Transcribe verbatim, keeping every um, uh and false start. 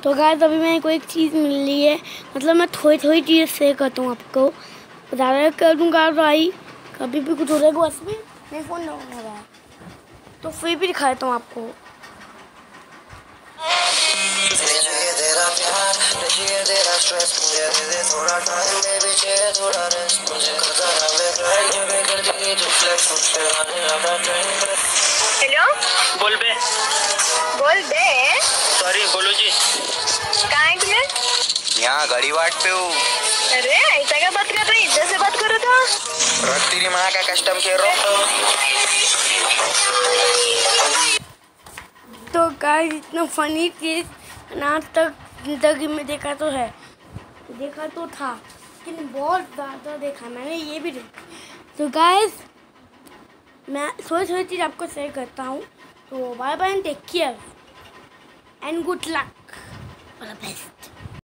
तो गाइस अभी मेरे को एक चीज़ मिल रही है, मतलब मैं थोड़ी थोड़ी चीज़ शेयर करता हूँ आपको, ज़्यादा कर दूँगा भाई, कभी भी कुछ हो जाएगा। बस में मेरा फ़ोन डाउन हो रहा है तो फिर भी दिखाता हूँ आपको। हेलो बोल बे। बोल बे। सॉरी बोलो जी। कहाँ है तुम्हें? यहाँ गाड़ी वाट पे हूँ। अरे ऐसा क्या बात कर रही, इज्जत से बात करो तो। रख तेरी माँ का कस्टम केयर रो। तो गाइस इतना फनी चीज़ आज तक जिंदगी में देखा तो है, देखा तो था, लेकिन बहुत ज़्यादा देखा मैंने, ये भी देखा। तो गाइस मैं थोड़ी थोड़ी चीज़ आपको शेयर करता हूँ। तो bye bye and take care and good luck, all the best.